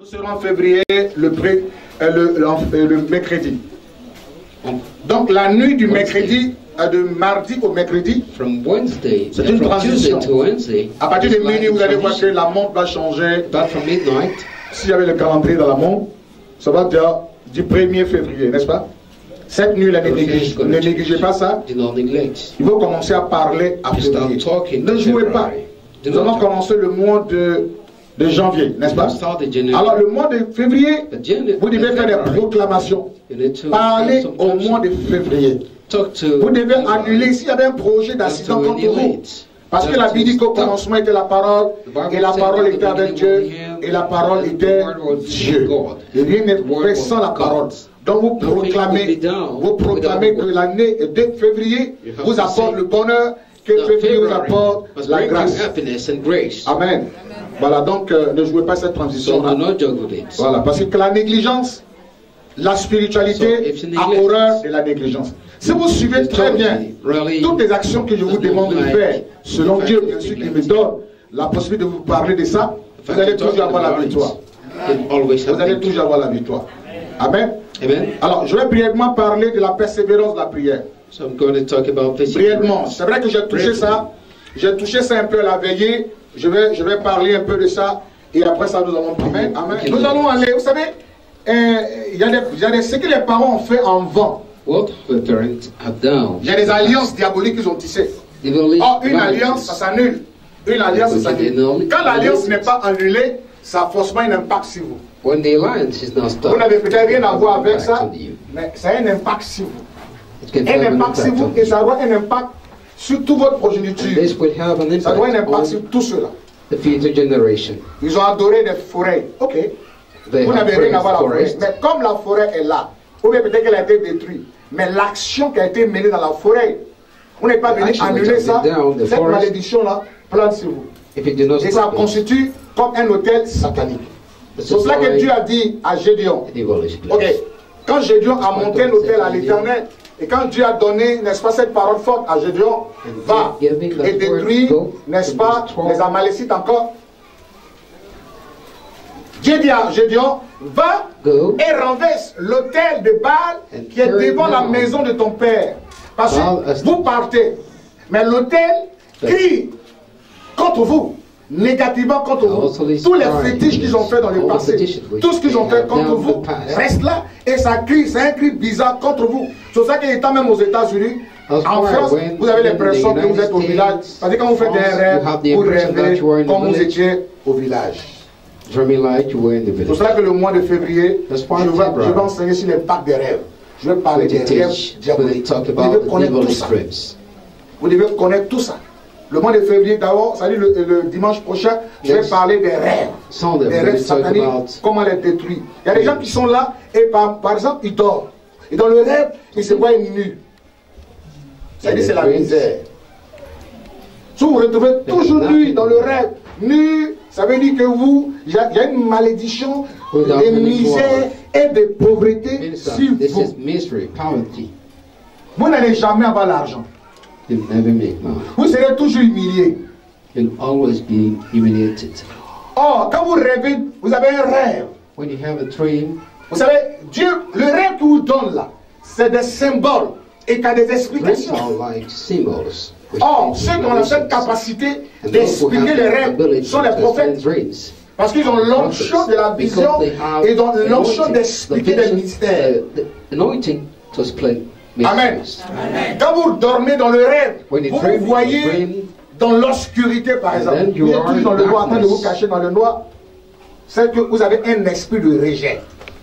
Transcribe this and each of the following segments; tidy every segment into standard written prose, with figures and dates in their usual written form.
Nous serons en février le mercredi. Donc la nuit du mercredi, de mardi au mercredi, c'est une transition. À partir de minuit, vous allez voir que la montre va changer. S'il y avait le calendrier dans la montre, ça va dire du 1er février, n'est-ce pas? Cette nuit, ne négligez pas ça. Il faut commencer à parler à février. Ne jouez pas. Nous allons commencer le mois de janvier, n'est-ce pas? Alors le mois de février, vous devez faire des proclamations. Parlez au mois de février. Vous devez annuler s'il y avait un projet d'accident contre vous. Parce que la Bible dit qu'au commencement était la parole, et la parole était avec Dieu, et la parole était Dieu. Et rien n'est fait sans la parole. Donc vous proclamez que l'année de février vous apporte le bonheur, que février vous apporte la grâce. Amen. Voilà, donc ne jouez pas cette transition-là. Voilà, parce que la négligence, la spiritualité a horreur de la négligence. Si vous suivez très bien toutes les actions que je vous demande de faire, selon Dieu, bien sûr, qui me donne la possibilité de vous parler de ça, vous allez toujours avoir la victoire. Vous allez toujours avoir la victoire. Amen. Alors, je vais brièvement parler de la persévérance de la prière. Brièvement, c'est vrai que j'ai touché ça. J'ai touché ça un peu à la veillée. Je vais parler un peu de ça. Et après ça, nous allons prier. Amen. Nous allons aller, vous savez, il y a ce que les parents ont fait en vent. Il y a des alliances diaboliques qu'ils ont tissées. Or, une alliance, ça s'annule. Une alliance, ça s'annule. Quand l'alliance n'est pas annulée, ça a forcément un impact sur vous. Vous n'avez peut-être rien à voir avec ça, mais ça a un impact sur vous. Un impact sur vous et ça aura un impact sur toute votre progéniture. Ça aura un impact sur tout cela. Ils ont adoré des forêts. Ok. Vous n'avez rien à voir avec la forêt. Mais comme la forêt est là, ou bien peut-être qu'elle a été détruite, mais l'action qui a été menée dans la forêt, on n'est pas venu annuler ça. Cette malédiction-là plane sur vous. Et ça constitue comme un hôtel satanique. C'est pour cela que Dieu a dit à Gédéon, ok, quand Gédéon a monté l'hôtel à l'Éternel, et quand Dieu a donné, n'est-ce pas, cette parole forte à Gédéon, va et détruit, n'est-ce pas, les Amalécites encore. Dieu dit à Gédéon, va et renverse l'autel de Baal qui est devant la maison de ton père. Parce que vous partez, mais l'autel crie contre vous, négativement contre vous. Tous les fétiches qu'ils ont fait dans le passé, tout ce qu'ils ont fait contre vous, reste là et ça crie, c'est un cri bizarre contre vous. C'est pour ça qu'il est même aux États-Unis. En France, vous avez l'impression que vous êtes au village. Parce que quand vous faites des rêves, vous rêvez comme vous étiez au village. C'est pour cela que le mois de février, je vais enseigner sur l'impact des rêves. Je vais parler des rêves diaboliques. Vous devez connaître tout ça. Vous devez connaître tout ça. Le mois de février, d'abord, c'est-à-dire le dimanche prochain, je vais parler des rêves. Des rêves sataniques, comment les détruire. Il y a des gens qui sont là et par exemple, ils dorment. Et dans le rêve, ils se voient nus. C'est-à-dire c'est la misère. Si vous vous retrouvez toujours nus dans le rêve, nus, ça veut dire que vous, il y a une malédiction de misère et de pauvreté sur vous. Vous n'allez jamais avoir l'argent. Vous serez toujours humilié. Or, quand vous rêvez, vous avez un rêve. Vous savez, Dieu, le rêve qu'il vous donne là, c'est des symboles et qui a des explications. Or, ceux qui ont cette capacité d'expliquer les rêves sont les prophètes. Parce qu'ils ont l'onction de la vision et ils ont l'onction d'expliquer des mystères. Amen. Quand vous dormez dans le rêve, vous voyez dans l'obscurité par exemple. Vous êtes toujours dans le noir, en train de vous cacher dans le noir. C'est que vous avez un esprit de rejet.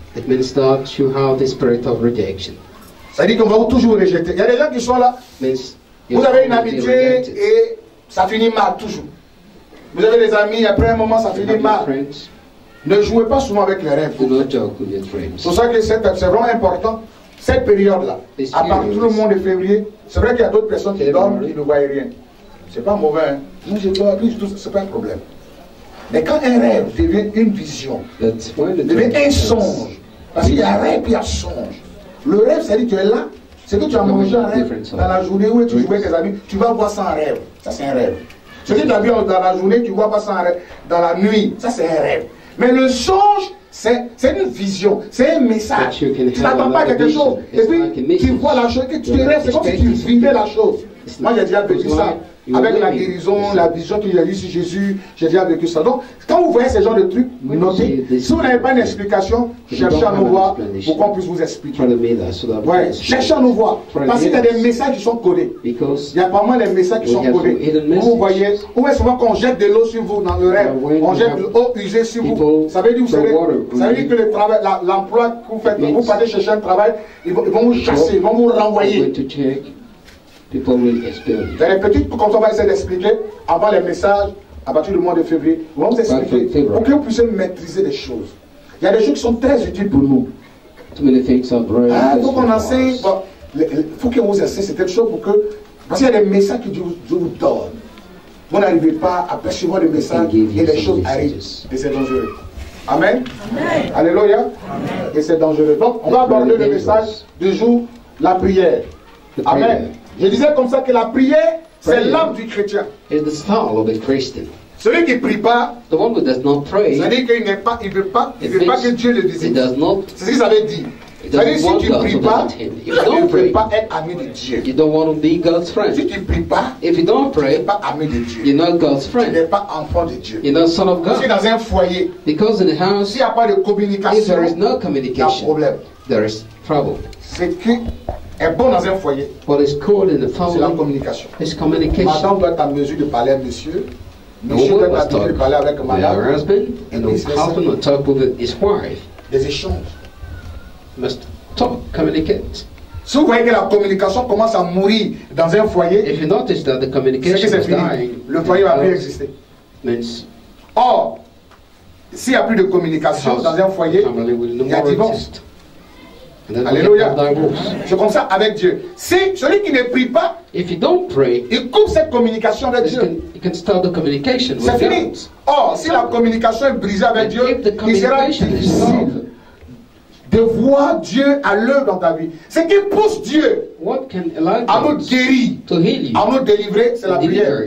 Ça dit qu'on va toujours vous rejeter. Il y a des gens qui sont là. Vous avez une habitude et ça finit mal toujours. Vous avez des amis, après un moment ça finit mal. Ne jouez pas souvent avec les rêves. C'est pour ça que c'est vraiment important. Cette période-là, à partir du mois de février, c'est vrai qu'il y a d'autres personnes qui dorment et ne voient rien. C'est pas mauvais. Hein? Moi je dors, c'est pas un problème. Mais quand un rêve devient une vision, devient un songe, parce qu'il y a un rêve et il y a un songe. Le rêve, c'est-à-dire que tu es là, c'est que tu as mangé un rêve dans la journée où tu jouais avec tes amis, tu vas voir ça en rêve. Ça c'est un rêve. Ce que tu as vu dans la journée, tu vois pas ça en rêve. Dans la nuit, ça c'est un rêve. Mais le songe, c'est une vision, c'est un message. Tu n'attends pas quelque chose. Et puis, tu vois la chose, et tu te rêves, c'est comme si tu vivais la chose. Moi, j'ai déjà vécu ça. Avec la guérison, la vision qu'il y a eu sur Jésus, j'ai déjà vécu ça. Donc, quand vous voyez ce genre de trucs, notez. Si vous n'avez pas une explication, cherchez à nous voir pour qu'on puisse vous expliquer. Ouais, cherchez à nous voir. Parce qu'il y a des messages qui sont codés. Il y a pas mal de messages qui sont codés. Vous voyez, ou est souvent qu'on jette de l'eau sur vous dans le rêve, on jette de l'eau usée sur vous. Ça veut dire, ça veut dire que le travail, l'emploi que vous faites, vous partez chercher un travail, ils vont vous chasser, ils vont vous renvoyer. People will expel you. Il y a des petites, comme on va essayer d'expliquer avant les messages, à partir du mois de février. On va vous expliquer pour que vous puissiez maîtriser les choses. Il y a des choses qui sont très utiles pour nous. Il faut qu'on enseigne. Il faut que vous enseignez certaines choses pour que. Parce qu'il y a des messages que Dieu vous donne. Vous n'arrivez pas à percevoir les messages et les choses arrivent. Et c'est dangereux. Amen. Amen. Alléluia. Amen. Et c'est dangereux. Donc, on va aborder le message du jour, la prière. Amen. Je disais comme ça que la prière, c'est l'âme du chrétien. Celui qui ne prie pas, c'est-à-dire qu'il ne veut pas que Dieu le visite. C'est ce que ça veut dire. C'est-à-dire si tu ne pries pas, tu ne veux pas être ami de Dieu. Si tu ne pries pas, tu n'es pas ami de Dieu. Tu n'es pas enfant de Dieu. Si dans un foyer, s'il n'y a pas de communication, il y a un problème. C'est que est bon dans un foyer, c'est la communication. Madame doit être en mesure de parler à monsieur, monsieur doit être en mesure de parler avec madame, des échanges. Si vous voyez que la communication commence à mourir dans un foyer, c'est que c'est fini. Le foyer va plus exister. Or, s'il n'y a plus de communication dans un foyer, il y a divorce. Alléluia. C'est comme ça avec Dieu. Si celui qui ne prie pas, il coupe cette communication avec Dieu. C'est fini. Or, si la communication est brisée avec Dieu, il sera difficile de voir Dieu à l'œuvre dans ta vie. Ce qui pousse Dieu à nous guérir, à nous délivrer, c'est la prière.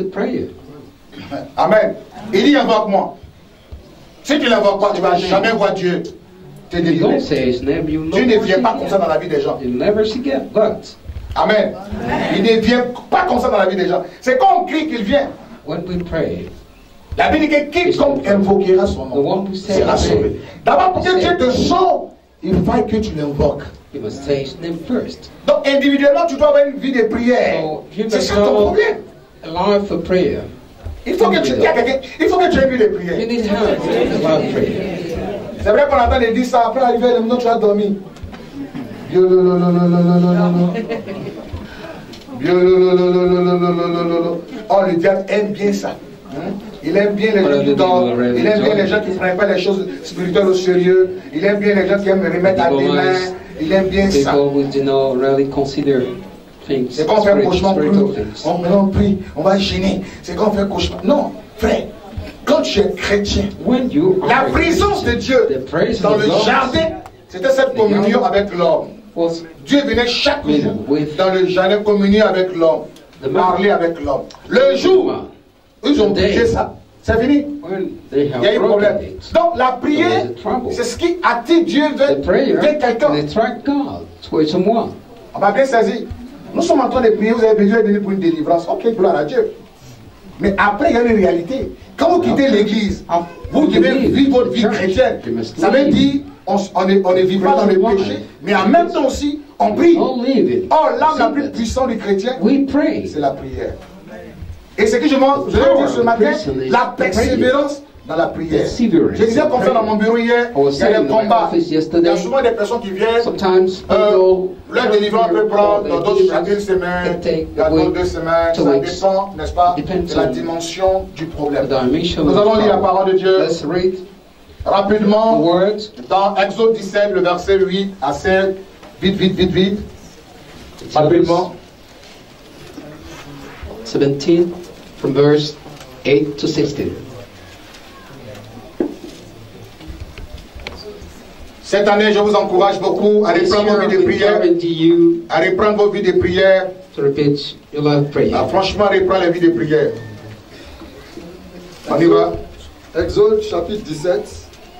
Amen. Il dit invoque-moi. Si tu n'invoques pas, tu ne vas jamais voir Dieu. Tu ne viens pas comme ça dans la vie des gens. Amen. Il ne vient pas comme ça dans la vie des gens. C'est quand on crie qu'il vient. La Bible dit que quiconque invoquera son nom sera sauvé. D'abord, pour que Dieu te sauve, il faut que tu l'invoques. Donc, individuellement, tu dois avoir une vie de prière. C'est ça ton problème. Il faut que tu aies une vie de prière. C'est vrai qu'on entend les dire ça, après arriver à la tu as dormi. Oh, le diable aime bien ça. Il aime bien les gens qui dorment. Il aime bien les gens qui ne prennent pas les choses spirituelles au sérieux. Il aime bien les gens qui aiment remettre à des mains. Il aime bien ça. C'est quand on fait un cauchemar, on prie, on va gêner. C'est quand on fait un cauchemar. Non, frère. Quand tu es chrétien, la présence de Dieu dans le jardin, c'était cette communion avec l'homme. Dieu venait chaque jour dans le jardin communier avec l'homme, parler avec l'homme. Le jour où ils ont brisé ça, c'est fini. Il y a eu problème. Donc la prière, c'est ce qui attire Dieu vers quelqu'un. On va bien saisir. Nous sommes en train de prier, vous avez besoin de venir pour une délivrance. Ok, gloire à Dieu. Mais après, il y a une réalité. Quand vous quittez l'église, vous devez vivre votre vie chrétienne. Ça veut dire, on ne vit pas dans le péché, mais en même temps aussi, on prie. Or, l'âme la plus puissante du chrétien, c'est la prière. Et ce que je veux dire ce matin, la persévérance dans la prière. Je disais comme ça dans mon bureau hier, il y a des combats. Il y a souvent des personnes qui viennent, leur délivrance peut prendre dans d'autres une semaine, il y a d'autres 2 semaines, ça dépend, n'est-ce pas, de la dimension du problème. Nous allons lire la parole de Dieu rapidement dans Exode 17, le verset 8 à 7, vite, rapidement. 17, from verse 8 to 16. Cette année, je vous encourage beaucoup à reprendre vos vies de prière. À reprendre vos vies de prière. À franchement reprendre les vies de prière. On y va. Exode chapitre 17.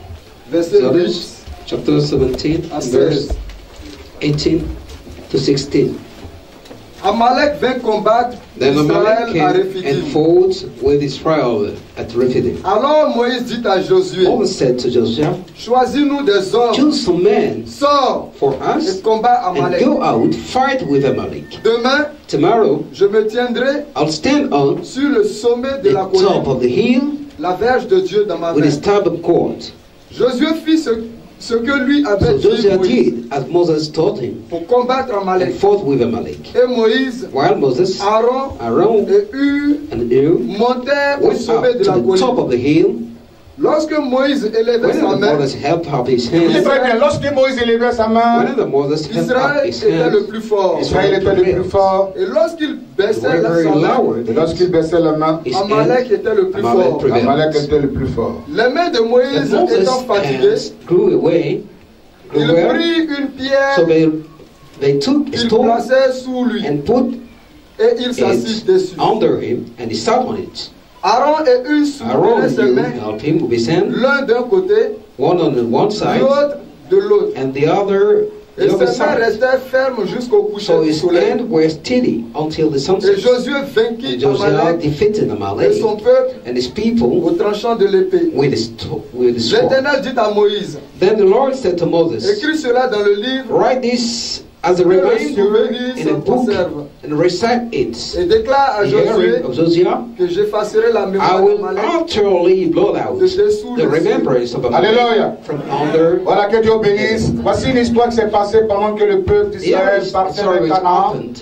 verset 8 chapter 17, à 16. verse 18 to 16. Amalek vint combattre Then Amalek Israël à came and Rephidim. fought with Israel at Rephidim. Alors Moïse dit à Josué, Moses said to Joshua, choisis-nous des hommes, choose some men sors for et us combat and Amalek. go out, fight with Amalek. Demain, Tomorrow, je me tiendrai I'll stand on sur le sommet de the la top colline, of the hill la verge de Dieu dans ma with main. his tab of cord. Josué fit ce que lui avait So dit Joshua Moïse did as Moses taught him pour combattre and Amalek. fought with Amalek. Et Moïse, While Moses, Aaron Aaron, et Hur and Ur montèrent au went sommet up de to la the top colline. of the hill. Lorsque Moïse élevait sa When main, Moses held up his Écoutez hand, très bien, lorsque Moïse élevait sa main, whenever Moses held up Israël his était le hand, plus fort. Israël était le plus fort. Et lorsqu'il baissait very, sa very main, loud. Et lorsqu'il baissait la main, His Amalek hand, était le plus Amalek fort. prevailed. Amalek était le plus fort. Les mains de But Moïse Moses' étant fatiguées, hands grew away, il grew well, prit une so pierre they took a qu'il stone plaçait sous lui and put et il s'assit it dessus. under him, and he sat on it. Aaron et Hur soutenaient Aaron ses you mains, helped him with his hand, l'un d'un côté, one on the one side l'autre de l'autre. and the other Et the other ses mains side. restaient fermes jusqu'au coucher So du his soleil. hands were steady until the Et sunset. Josué And vainquit Joshua Amalek defeated et Amalek son peuple and his au people tranchant de l'épée. with the sword. L'Éternel dit à Moïse, Then the Lord said to Moses, écris cela dans le livre write this as a que le reminder souvenir in a s'en book conserve. and recite it. Et déclare à The Josué hearing of Joshua, que j'effacerai la I mémoire will d'Amalek utterly blot out de dessous the les cieux. remembrance of Amalek Alléluia. from under. Voilà, que Dieu bénisse. Voici une histoire qui s'est passée pendant que le peuple d'Israël The partait story de is Canaan, happened.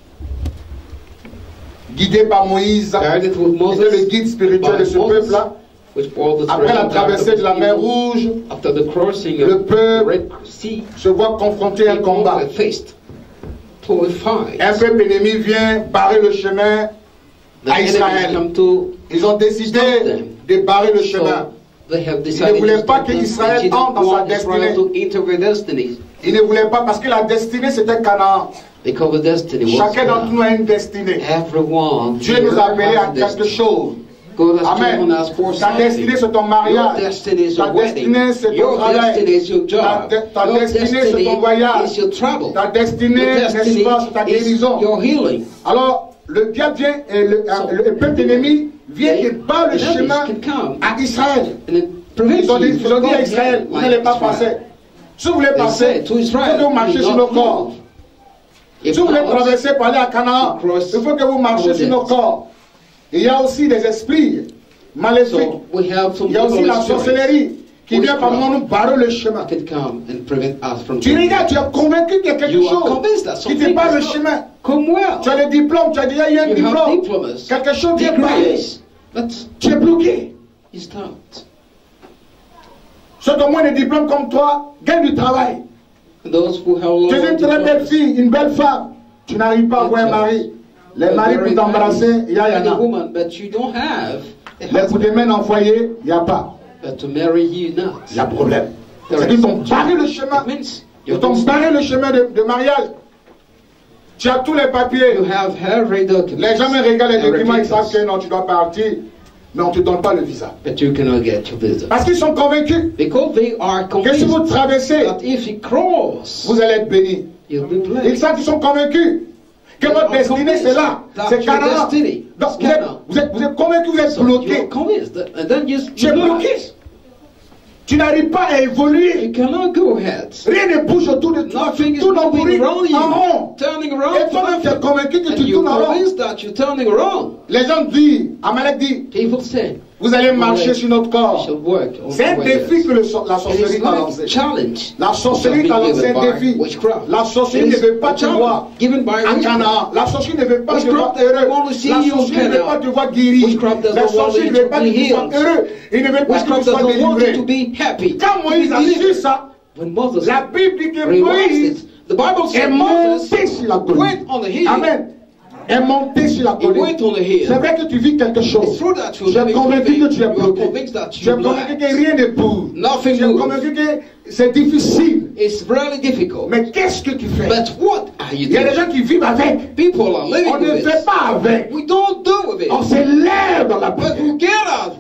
guidé par Moïse. Guided with Il était le Moses, guide spirituel de ce Moses, peuple-là. which all the Après la threats traversée de la mer of the Rouge, after the crossing le of the peuple Red Sea, se voit confronté à un people combat. were faced to a fight. Un peuple ennemi vient barrer le chemin The à enemies Israël. come to Ils ont décidé stop them. de barrer le chemin. So they have Ils ne decided voulaient to pas stop que them. Israël They didn't entre dans sa want Israel destinée. to enter their destiny Ils ne voulaient pas parce que la destinée c'était Canaan. because the destiny was Chacun d'entre nous Canaan. a une destinée. Everyone. Dieu nous a appelés à quelque destiny. chose. God has Amen. chosen us for Ta destinée something. c'est ton Your mariage. destiny is Ta your wedding. destinée c'est ton Your travail. destiny is your job. Ta Your destinée c'est ton destiny voyage. is your travel. Ta destinée, Your n'est-ce destiny pas, c'est ta is guérison. your healing. Alors, le diable vient et le peuple ennemi vient et bat le enemies chemin can come à Israël. and it prevents Ils ont dit, you from à going Israël, vous like n'allez pas Israel. passer. Si vous voulez They passer, said to il Israel, faut que vous marchiez do sur not nos corps. move. If Si vous voulez not, traverser pour aller à Canaan, to cross il faut que vous marchiez sur nos corps. Il y a aussi des esprits maléfiques. so we have some Il y a aussi evil la spirits sorcellerie qui vient witchcraft par nous barrer le chemin. that can come and prevent us from Tu regardes, tu es convaincu qu'il y a quelque You are chose convinced that qui te something barre le is not chemin. come well. Tu as le diplôme, tu as déjà eu un You have diplôme. diplomas, Quelque chose vient barrer. degrees, but Tu es bloqué. you stopped. Ceux qui ont moins de diplômes comme toi gagnent du travail. And those who have Tu es lower une très belle diplomas, fille, une belle femme. Tu n'arrives pas à avoir un mari. Les maris pour t'embrasser, il y and a en a. woman, but you don't have a Les coups de husband. main en foyer, il n'y a pas. But to marry you not. Il y a problème. There C'est is qu'ils t'ont some barré le challenge. chemin. It means Ils you t'ont barré le chemin de mariage. Tu as tous les papiers. have every document. Les gens me regardent les documents, ils savent papers, que non, tu dois partir. Mais on ne te donne pas le visa. but you cannot get your visa. Parce qu'ils sont convaincus Because they are que si vous convinced traversez, that if you cross, vous allez être bénis. you'll be Ils blessed. savent qu'ils sont convaincus que votre destinée c'est là. C'est Canaan. Donc vous êtes convaincus, vous êtes So bloqué. you're convinced, and then Tu es bloqué. Tu n'arrives pas à évoluer. you cannot go ahead. Rien ne bouge autour de toi. Nothing is Tout tourne moving around en rond. you, turning Et around for toi-même, tu es nothing. convaincu que And tu you're tournes en rond. convinced that you're turning around. Les gens disent, Amalek dit, People say, vous allez marcher sur notre we corps. shall work on C'est un our défi ways. que la It sorcellerie is t'a not lancé. a challenge. La sorcellerie t'a lancé un défi. Witchcraft. La sorcellerie ne veut pas te voir given by à witchcraft. Canaan. La sorcellerie ne veut pas te Witchcraft voir doesn't heureux. want to see La you in sorcellerie ne veut Canaan. pas te voir guéri. Witchcraft doesn't La want sorcellerie you ne veut to pas be que tu sois healed. heureux. Il ne veut pas que tu Witchcraft sois doesn't want you délivré. to be happy. Quand Moïse a su ça, When Moses la Bible dit que realized Moïse it, the Bible est said monté Moses sur la colline. went on the hill. Amen. Est monté sur la He colline. went on the hill. C'est vrai que tu vis quelque chose. It's true that Tu you're es living convaincu que tu es you are bloqué. convinced that Tu es you're convaincu blind. que rien ne bouge. Nothing Tu es moves. convaincu que c'est difficile. It's really difficult. Mais qu'est-ce que tu fais? But what are you Il y a des doing? gens qui vivent avec. People are living On ne with fait it. pas avec. We don't do with On it. s'élève dans la But prière. we get out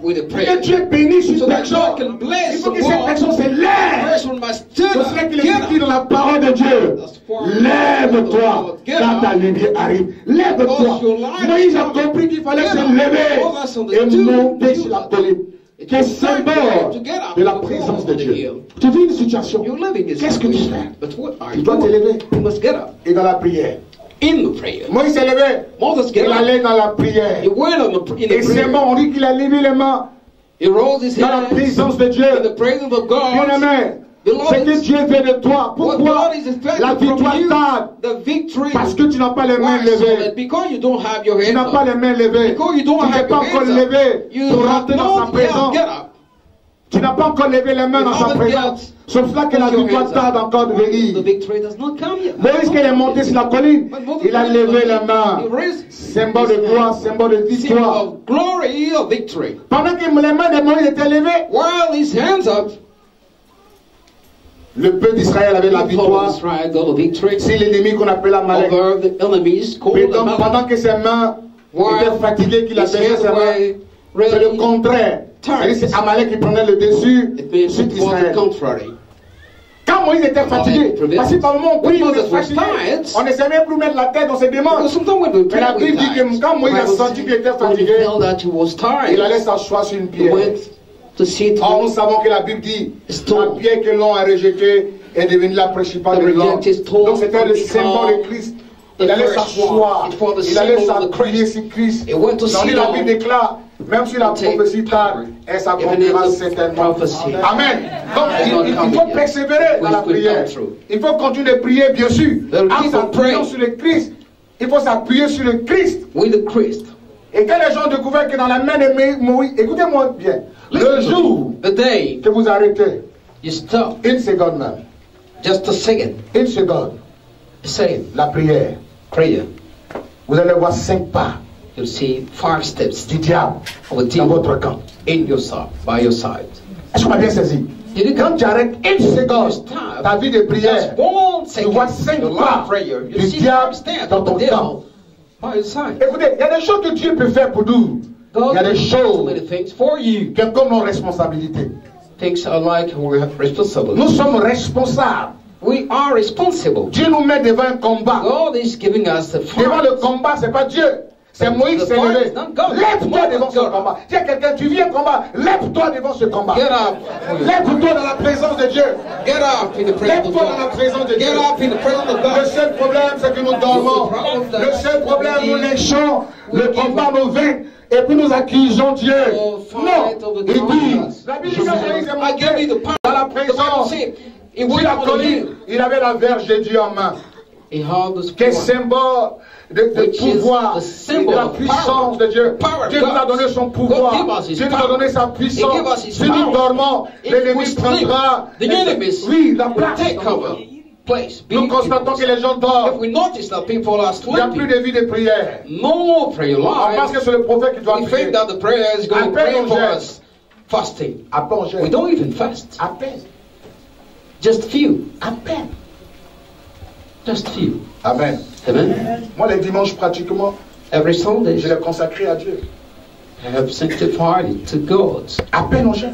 with a Pour prayer. que Dieu bénisse une So that personne, God can bless il faut que cette someone. personne se lève. Person must stand C'est up. cela qu'il est Get écrit up. dans la parole de Dieu. Lève-toi quand ta lumière arrive. Lève-toi. Moïse a compris qu'il fallait se lever et monter sur la colline, qui est symbole de la présence de Dieu. Tu vis une situation. You're living in Qu'est-ce que tu situation. fais? But what are Tu you dois te doing? lever. You must get up. Et dans la prière. In the prayer. Moïse s'est levé. Moses get Il up. allait dans la prière. He went in the Et c'est prayer. bon, on dit qu'il a levé les mains He rose his dans la hands présence de in Dieu. the presence of God. Bien-aimé, c'est que Dieu veut de toi. What Pourquoi God is expecting la victoire from you, tarde? the victory. Parce que tu n'as pas les mains Why? So levées. that because you don't have your Tu hands n'as pas up, les mains levées. because you don't Tu n'es have pas your encore hands up, levé you pour have rentrer dans sa not présence. yet get up. Tu n'as pas encore levé les mains You dans sa haven't présence. yet C'est pour cela que la put your victoire hands tarde up. encore de The venir. victory does not come yet. Moïse, qui est monté sur la colline, But Moses il a went levé up. les mains. He raised Symbole de gloire, symbole de symbol victoire. of glory, of victory. Pendant que les mains de Moïse étaient levées, While his hands up, le peuple d'Israël avait la people of victoire. Israel got a victory C'est l'ennemi qu'on appelle Amalek. over the enemies called Mais donc, Amalek. pendant que ses mains étaient fatiguées, qu'il a His baissé hands ses mains, were c'est le really contraire. C'est-à-dire, c'est Amalek qui prenait le dessus it means sur it was the Israël. contrary. Quand Moïse était fatigué, parce que par moment on prie, on est fatigué, on ne savait plus mettre la tête dans ses Because demandes. sometimes when we Mais la pray, we Bible dit que quand Moïse a senti qu'il était when he fatigué, felt that he was il allait tired, s'asseoir sur une he pierre. went to sit Or, nous on savons que la Bible dit Stone. la pierre que l'on a rejetée est devenue la principale The de l'homme. rejected stone Donc c'était le become symbole de Christ. the Il allait first s'asseoir, one. It was the il allait symbol of the s'appuyer Christ. sur Christ. He went to Donc, sit la on, Bible déclare, même si la take prophétie tarde, elle even s'accomplira if the certainement. prophecy Amen. Donc il faut persévérer dans la prière. Il faut continuer de prier, bien sûr, en s'appuyant sur le Christ. Il faut s'appuyer sur le Christ. with the Christ. Et quand les gens ont découvert que dans la main de Moïse, écoutez-moi bien, le jour The day que vous arrêtez, you stop, une seconde même, just a second, une seconde, a second, la prière, prayer, vous allez voir 5 pas you'll see 5 steps du diable of a dans demon votre camp. in your side, by your side. Est-ce qu'on a bien saisi? Quand tu arrêtes une seconde, ta vie de prière, Just 1 tu second, vois 5 your pas life prayer, you du see diable 5 steps dans of ton the camp. devil by your side. Écoutez, il y a des choses que Dieu peut faire pour nous. Il God y a des will do so choses many things for you. qui sont comme nos responsabilités. Things are like we're responsible. Nous sommes responsables. We are responsible. Dieu nous met devant un combat. God is giving us the Devant fight. le combat, c'est pas Dieu. C'est Moïse qui s'est levé. Lève-toi devant ce combat. Dis à quelqu'un, tu viens combat. Lève-toi devant ce combat. Get up. Lève-toi dans la présence de Dieu. Get up in the presence of Lève-toi dans la God. présence de Dieu. Get up in the presence of Le God. seul problème, c'est que nous dormons. Le seul problème, nous léchons le combat nos veines. Et puis nous accusons Dieu. Non. Il dit, la Bible dit que Moïse est I give you monté the power. dans la The Bible présence. said, He Sur went la on the colline, hill. il avait la verge de Dieu en main. He held the Quel sword. symbole de Which is pouvoir the et symbol de la of puissance de Dieu. Power. Dieu nous a donné son pouvoir. God give us his Dieu nous a power. donné sa He give puissance. us his Si nous power. dormons, If l'ennemi we sleep, prendra the enemies oui, la will place. take cover. Place. Nous constatons que les gens If dorment. we notice that people are Il n'y a plus sleeping, de vie de prière. no prayer On pense life, que c'est le prophète qui doit we prier. think that the prayer is going to À peine pray on for gère. us. Fasting. À peine on gère. We don't even fast. À peine. Just few. À peine. Just few. Amen. Amen. Moi, les dimanches, pratiquement, Every Sunday, je les consacré à Dieu. I have sanctified it to God. À peine on gère.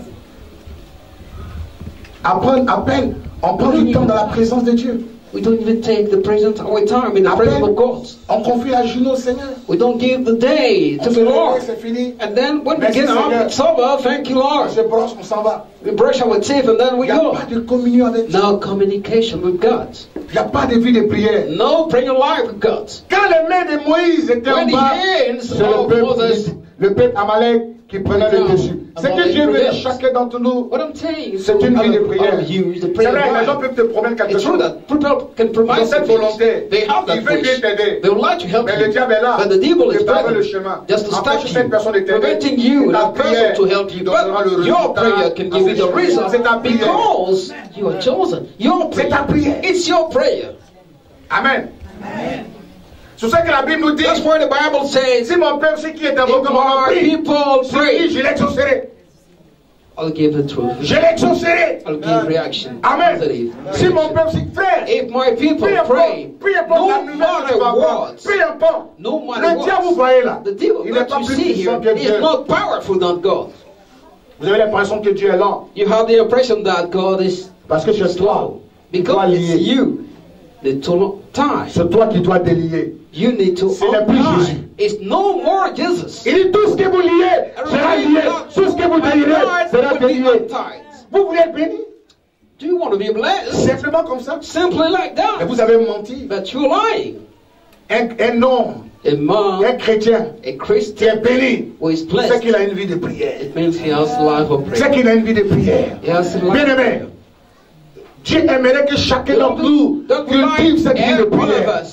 À peine on prend du temps dans la présence de Dieu. We don't even take the present our time in the presence of God. On confie la journée au Seigneur. We don't give the day On to se the réveille, Lord. c'est fini. And then when we Merci, get up, Seigneur. it's over. Thank you, On Lord. se brosse, on s'en va. We brush our teeth and then we Il n'y a go. pas de communion avec Dieu. No communication with God. Il n'y a pas de vie de prière. No prayer life with God. Quand les mains de Moïse étaient en When the bas, hands c'est le of Moses, peuple Amalek qui prenait le dessus. C'est que Dieu veut de chacun d'entre nous. what I'm saying is, C'est une vie de prière. use the C'est prayer vrai, les gens life. peuvent te promettre quelque It's true chose. that people can Ils ont provide cette some volonté. things. They have that Ils veulent bien wish. t'aider. They would like to help Mais le you. diable est là. But the devil Il is barre le present chemin. just to stop Empêche cette you, personne de t'aider. preventing you Ta and the person prière to help you. donnera le But your résultat prayer can à give you ces the choses. result C'est ta prière. because you are chosen. Your C'est ta prayer. prière. It's your prayer. Amen. C'est ça que la Bible nous dit. That's why the Bible says, Si mon peuple, c'est qui est if invoqué mon nom, my prie. people Si pray, je l'exaucerai. I'll give the truth. Je l'exaucerai. I'll give reaction. Amen. Positive Si mon reaction. peuple, c'est frère. If my people Peu pray, importe la no nouvelle que tu matter vas voir. what, Peu importe. no matter Le diable, vous what, voyez là. the devil Il n'est that pas you plus see puissant here que is Dieu. not powerful than God. Vous avez l'impression que Dieu est lent. You have the impression that God is Parce que c'est toi. because it's you. The time. C'est toi qui dois délier. You need to Ce n'est plus Jésus. It's no more Jesus. Il dit tout ce que vous liez sera lié. Tout ce que vous délierez sera délié. Vous voulez être béni? Do you want to be blessed? Simplement comme ça. Simply like that. Et vous avez menti. But you're lying. Un homme, a chrétien, Christian qui est béni, who is blessed, c'est qu'il a une vie de prière. It means he has a life of prayer. C'est qu'il a une vie de prière. Bien aimé, Dieu aimerait que chacun d'entre nous cultive cette vie de prière.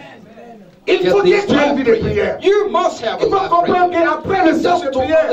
Il faut que tu aies une vie de prière. You must have Il faut comprendre qu'après le sens de prière,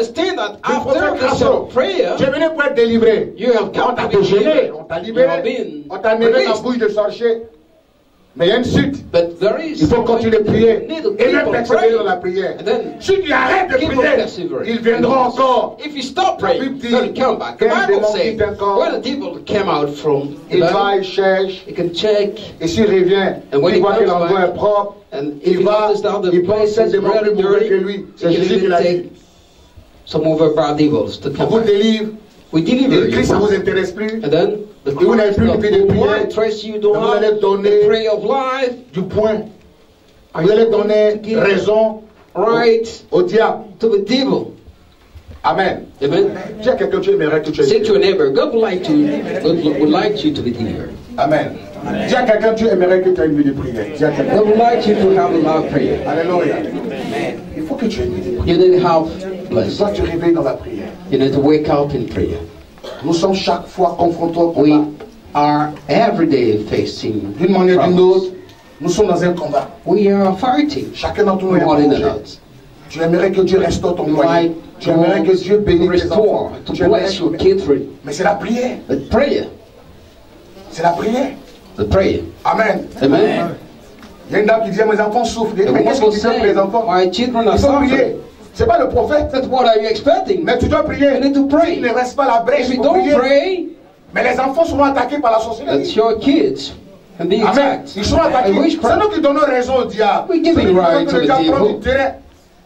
tu es venu pour être délivré. On t'a dégelé, on t'a libéré, on t'a mis dans la bouche de sorcier. Mais il y a une suite. Il faut continuer de prier. Et même persévérer dans la prière. Si tu arrêtes de prier, ils viendront encore. If you stop praying, they'll come back. The Bible says, when the devil came out from il va, il cherche. He can check. Et s'il revient, il voit que l'endroit est propre. Il va, il pense que c'est des démons plus mauvais que lui. C'est Jésus qui l'a dit. Some of our bad devils to come back. Vous délivre. We deliver you. Christ, ça vous intéresse plus. And then the vous n'avez plus de vie de prière. Vous allez donner prayer of life. Du point. Vous allez donner raison au diable. To the devil. Amen. Amen. Dis à quelqu'un, tu aimerais que tu aies. Say to a neighbor, God would like you to be delivered. Amen. Dis à quelqu'un, tu aimerais que tu aies une vie de prière. Dis à quelqu'un. God would like you to have a lot of prayer. Alléluia. Il faut que tu aies une vie de prière. You need to have blessed. Tu dois te réveiller dans la prière. You need to wake up in prayer. Nous sommes chaque fois confrontés au combat. We are every day facing d'une manière ou d'une autre. Nous sommes dans un combat. We are fighting. Chacun d'entre nous est en danger. Tu aimerais que Dieu restaure ton foyer. Tu aimerais que Dieu bénisse tes enfants. Tu aimerais que... Mais c'est la prière. The prayer. C'est la prière. The prayer. Amen. Amen. Il y a une dame qui disait, mes enfants souffrent. Mais qu'est-ce que tu fais pour les enfants? Il faut prier. C'est pas le prophète. That's what are you expecting? Mais tu dois prier. You need to pray. Il ne reste pas la brèche If you pour don't prier. Pray, mais les enfants seront attaqués par la sorcellerie. That's your kids. And the Amen. Ils seront attaqués. C'est nous qui donnons raison au diable. We give it right to the devil.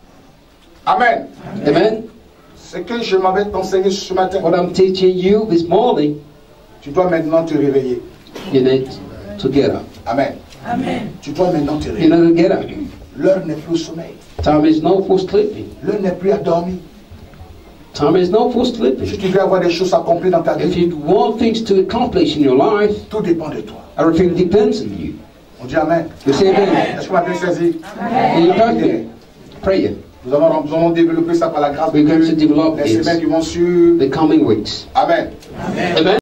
Amen. Amen. Ce que je m'avais enseigné ce matin. What I'm teaching you this morning. Tu dois maintenant te réveiller. You need to get up. Amen. Amen. Tu dois maintenant te réveiller. You need to get up. L'heure n'est plus au sommeil. Time is not for sleeping. L'heure n'est plus à dormir. Time is not for sleeping. Si tu veux avoir des choses accomplies dans ta vie, if you want things to accomplish in your life, tout dépend de toi. Everything depends on you. On dit Amen. You say Amen. Est-ce qu'on a bien saisi? Amen. Prayer. Nous allons développer ça par la grâce de Dieu. Les semaines qui vont suivre. The coming weeks. Amen. Amen.